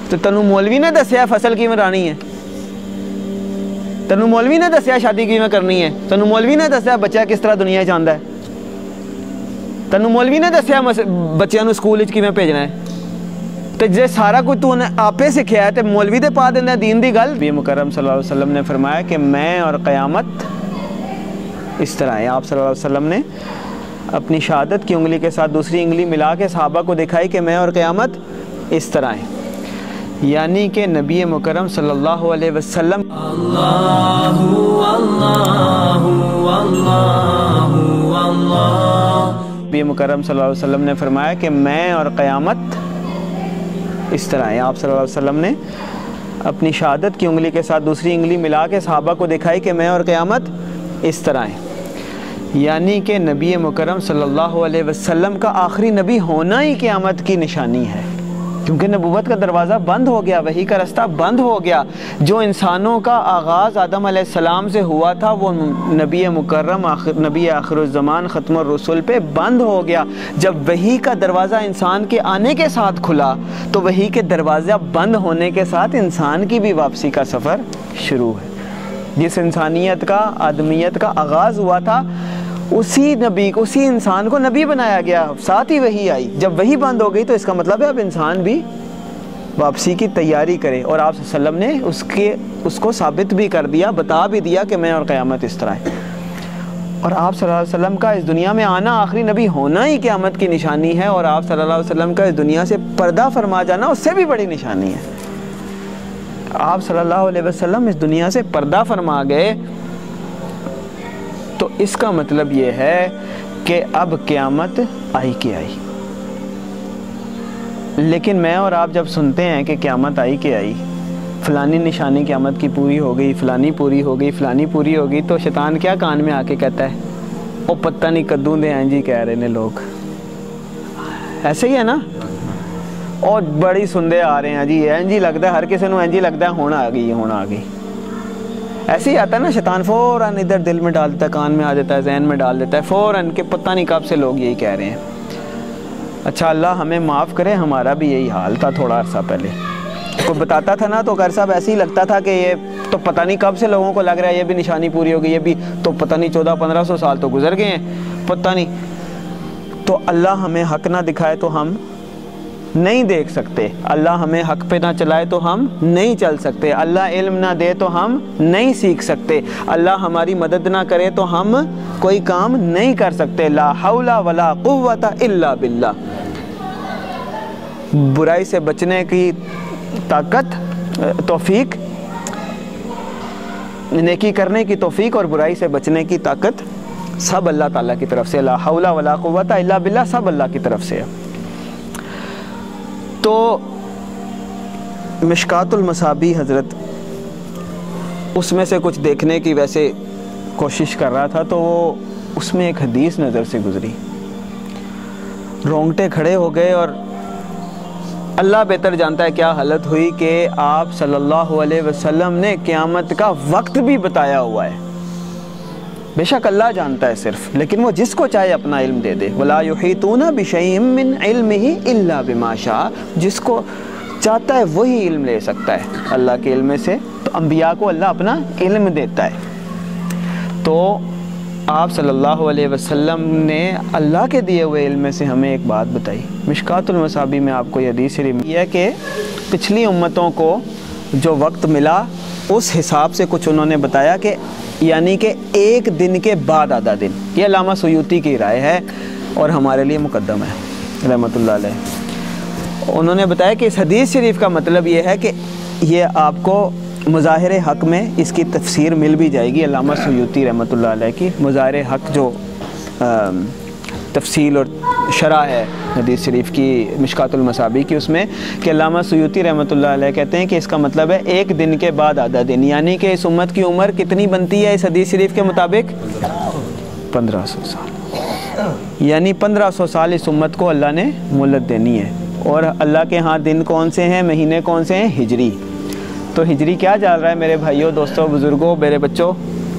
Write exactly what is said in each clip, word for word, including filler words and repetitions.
تو تینوں مولوی نے دسیا فصل کیویں رانی ہے؟ تینوں مولوی نے دسیا شادی کیویں کرنی ہے؟ تینوں مولوی نے دسیا بچہ کس طرح دنیا چاہتا ہے؟ تینوں مولوی نے دسیا بچیاں نوں سکول وچ کیویں بھیجنا ہے؟ تو جے سارا کچھ تو انہیں آپے سکھیا ہے تو مولوی دے پا دینا دین دی گل؟ نبی مکرم صلی اللہ علیہ وسلم نے فرمایا کہ میں اور قیامت اس طرح ہے۔ آپ صلی اللہ علیہ وسلم نے اپنی شہادت کی انگلی کے ساتھ دوسری انگلی ملا کے صحابہ کو دکھائی کہ میں اور قیامت اس طرح ہے، یعنی کہ نبی مکرم صلی اللہ علیہ وسلم اللہ اللہ اللہ اللہ نبی مکرم صلی اللہ علیہ وسلم نے فرمایا کہ میں اور قیامت اس طرح ہے۔ آپ صلی اللہ علیہ وسلم نے اپنی شہادت کی انگلی کے ساتھ دوسری انگلی ملا کے صحابہ کو دکھائی کہ میں اور قیامت اس طرح ہے، یعنی کہ نبی مکرم صلی اللہ علیہ وسلم کا آخری نبی ہونا ہی قیامت کی نشانی ہے، کیونکہ نبوت کا دروازہ بند ہو گیا، وحی کا رستہ بند ہو گیا۔ جو انسانوں کا آغاز آدم علیہ السلام سے ہوا تھا وہ نبی مکرم آخر نبی آخر الزمان ختم الرسول پہ بند ہو گیا۔ جب وحی کا دروازہ انسان کے آنے کے ساتھ کھلا تو وحی کے دروازہ بند ہونے کے ساتھ انسان کی بھی واپسی کا سفر شروع ہے۔ جس انسانیت کا آدمیت کا آغاز ہوا تھا اسی نبی کو اسی انسان کو نبی بنایا گیا، ساتھ ہی وحی آئی۔ جب وحی بند ہو گئی تو اس کا مطلب ہے اب انسان بھی واپسی کی تیاری کرے، اور آپ صلی اللہ علیہ وسلم نے اس کے اس کو ثابت بھی کر دیا، بتا بھی دیا کہ میں اور قیامت اس طرح ہے۔ اور آپ صلی اللہ علیہ وسلم کا اس دنیا میں آنا، آخری نبی ہونا ہی قیامت کی نشانی ہے، اور آپ صلی اللہ علیہ وسلم کا اس دنیا سے پردہ فرما جانا اس سے بھی بڑی نشانی ہے۔ آپ صلی اللہ علیہ وسلم اس دنیا سے پردہ فرما گئے تو اس کا مطلب یہ ہے کہ اب قیامت آئی کہ آئی۔ لیکن میں اور آپ جب سنتے ہیں کہ قیامت آئی کہ آئی، فلانی نشانی قیامت کی پوری ہو گئی، فلانی پوری ہو گئی، فلانی پوری ہو گئی، تو شیطان کیا کان میں آ کے کہتا ہے؟ وہ پتہ نہیں کدوں دے ہیں جی کہہ رہے ہیں لوگ، ایسے ہی ہے نا؟ اور بڑی سندے آ رہے ہیں جی، این جی لگتا ہے ہر کسی نو این جی لگتا ہے ہونا آ گئی ہونا آ گئی۔ ایسے ہی آتا ہے نا، شیطان فوراً ادھر دل میں ڈال دیتا ہے، کان میں آ جاتا ہے، ذہن میں ڈال دیتا ہے فوراً کہ پتہ نہیں کب سے لوگ یہی کہہ رہے ہیں۔ اچھا اللہ ہمیں معاف کرے، ہمارا بھی یہی حال تھا تھوڑا عرصہ پہلے۔ کوئی بتاتا تھا نا تو غیر صاحب ایسے ہی لگتا تھا کہ یہ تو پتہ نہیں کب سے لوگوں کو لگ رہا ہے یہ بھی نشانی پوری ہو گئی، یہ بھی تو پتہ نہیں چودہ پندرہ سو سال تو گزر گئے ہیں، پتہ نہیں۔ تو اللہ ہمیں حق نہ دکھائے تو ہم نہیں دیکھ سکتے، اللہ ہمیں حق پہ نہ چلائے تو ہم نہیں چل سکتے، اللہ علم نہ دے تو ہم نہیں سیکھ سکتے، اللہ ہماری مدد نہ کرے تو ہم کوئی کام نہیں کر سکتے۔ لا حول ولا قوت الا باللہ۔ برائی سے بچنے کی طاقت، توفیق، نیکی کرنے کی توفیق اور برائی سے بچنے کی طاقت سب اللہ تعالیٰ کی طرف سے، لا حول ولا قوت الا باللہ، سب اللہ کی طرف سے ہے۔ تو مشکات المصابیح حضرت اس میں سے کچھ دیکھنے کی ویسے کوشش کر رہا تھا تو وہ اس میں ایک حدیث نظر سے گزری، رونگٹے کھڑے ہو گئے، اور اللہ بہتر جانتا ہے کیا حالت ہوئی کہ آپ صلی اللہ علیہ وسلم نے قیامت کا وقت بھی بتایا ہوا ہے۔ بے شک اللہ جانتا ہے صرف، لیکن وہ جس کو چاہے اپنا علم دے دے۔ وَلَا يُحِيطُونَ بِشَيْءٍ مِّنْ عِلْمِهِ إِلَّا بِمَا شَاءَ، جس کو چاہتا ہے وہی علم لے سکتا ہے اللہ کے علم سے، تو انبیاء کو اللہ اپنا علم دیتا ہے۔ تو آپ صلی اللہ علیہ وسلم نے اللہ کے دیے ہوئے علم میں سے ہمیں ایک بات بتائی۔ مشکات المصابیح میں آپ کو یہ حدیث شریف یہ ہے کہ پچھلی امتوں کو جو وقت ملا اس حساب سے کچھ انہوں نے بتایا کہ یعنی کہ ایک دن کے بعد آدھا دن، یہ علامہ سیوطی کی رائے ہے اور ہمارے لیے مقدم ہے رحمۃ اللہ علیہ۔ انہوں نے بتایا کہ اس حدیث شریف کا مطلب یہ ہے کہ یہ آپ کو مظاہر حق میں اس کی تفسیر مل بھی جائے گی، علامہ سیوطی رحمۃ اللہ علیہ کی مظاہر حق جو تفصیل اور شرح ہے حدیث شریف کی مشکات المصابیح کی، اس میں کہ علامہ سیوطی رحمۃ اللہ علیہ کہتے ہیں کہ اس کا مطلب ہے ایک دن کے بعد آدھا دن، یعنی کہ اس امت کی عمر کتنی بنتی ہے اس حدیث شریف کے مطابق؟ پندرہ سو سال، یعنی پندرہ سو سال اس امت کو اللہ نے مہلت دینی ہے۔ اور اللہ کے ہاں دن کون سے ہیں، مہینے کون سے ہیں؟ ہجری۔ تو ہجری کیا چل رہا ہے میرے بھائیوں، دوستوں، بزرگوں، میرے بچوں؟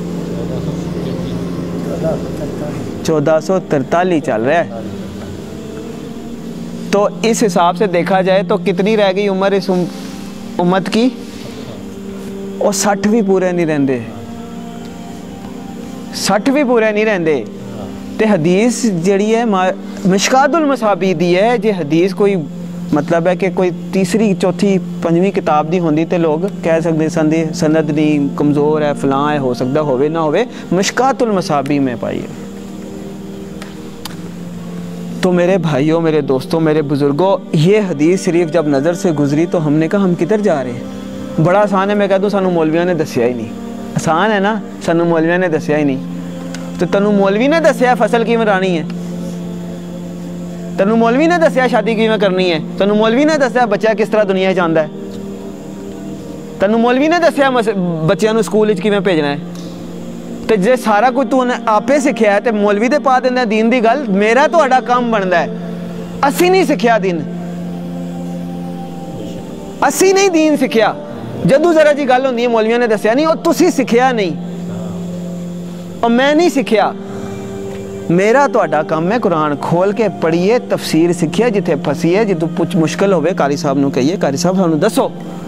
چودہ سو ترتالیس چل رہا ہے۔ تو اس حساب سے دیکھا جائے تو کتنی رہ گئی عمر اس امت کی وہ سٹھ بھی پورے نہیں رہندے سٹھ بھی پورے نہیں رہندے تے حدیث جڑی ہے مشکات المصابیح دی ہے جے حدیث کوئی مطلب ہے کہ کوئی تیسری چوتھی پنجویں کتاب دی ہوندی تے لوگ کہہ سکتے سندی سند نہیں کمزور ہے فلاں ہے ہو سکتا ہوئے نہ ہوئے مشکات المصابیح میں پائی ہے تو میرے بھائیوں میرے دوستوں میرے بزرگوں یہ حدیث شریف جب نظر سے گزری تو ہم نے کہا ہم کدھر جا رہے ہیں بڑا آسان ہے میں کہہ دوں سانو مولویوں نے دسیا ہی نہیں آسان ہے نا سانو مولویوں نے دسیا ہی نہیں تو تنو مولوی نے دسیا فصل کی مرانی ہے تنو مولوی نے دسیا شادی کی میں کرنی ہے تنو مولوی نے دسیا بچہ کس طرح دنیا چاہتا ہے تنو مولوی نے دسیا بچیاں نو سکول کی میں بھیجنا ہے تو جے سارا کچھ تو آپ سکھیا ہے تو مولوی دے پا دینا دین دی گل میرا تو اڈا کام بنتا ہے اسی نہیں سکھیا دین اسی نہیں دین سکھیا جدو ذرا جی گل ہوندی ہے مولویوں نے دسیا نہیں اور تسی سکھیا نہیں اور میں نہیں سکھیا میرا تو اڈا کام ہے قرآن کھول کے پڑھیے تفسیر سکھیا جتھے پھسیے جتو کچھ مشکل ہوئے قاری صاحب نو کہیے قاری صاحب سانو دسو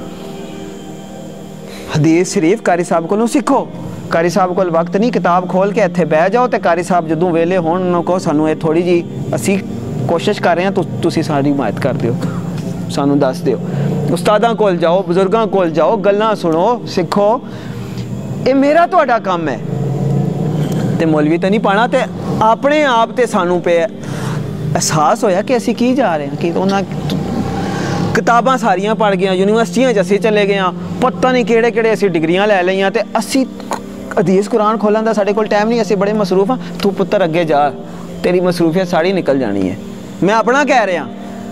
حدیث شریف قاری صاحب کو سکھو قاری صاحب کو وقت نہیں کتاب کھول کے اتھے بہ جاؤ تے قاری صاحب جدوں ویلے ہون انہوں کو سانو یہ تھوڑی جی اسی کوشش کر رہے ہیں تو تسی ساری حمایت کر دیو سانو دس دیو استاداں کول جاؤ بزرگاں کول جاؤ گلاں سنو سکھو یہ میرا تو اڈا کام ہے تے مولوی تے نہیں پانا تے اپنے آپ تے سانو پہ احساس ہویا کہ اسی کی جا رہے ہیں کہ انہاں کتاباں ساریاں پڑھ گیا یونیورسٹیاں جیسے چلے گئے ہیں پتہ نہیں کیڑے کیڑے اسی ڈگریاں لے لئیاں تے اسی حدیث قرآن کھولن دا ساڑے کول ٹائم نہیں اسی بڑے مصروف ہیں تو پتر اگے جا تیری مصروفیت ساری نکل جانی ہے میں اپنا کہہ رہا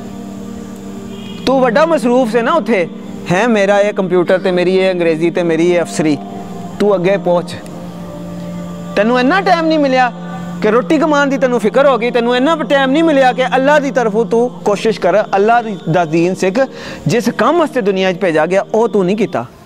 تو وڈا مصروف سے نا اتھے ہے میرا یہ کمپیوٹر تے میری یہ انگریزی تے میری یہ افسری تو اگے پہنچ تینوں اینا ٹائم نہیں ملیا کہ روٹی کمان دی تینوں فکر ہو گئی تینوں اینا ٹائم نہیں ملیا کہ اللہ دی طرف تو کوشش کر اللہ دا دین سکھ جس کام واسطے دنیا بھیجا گیا وہ تو نہیں کیتا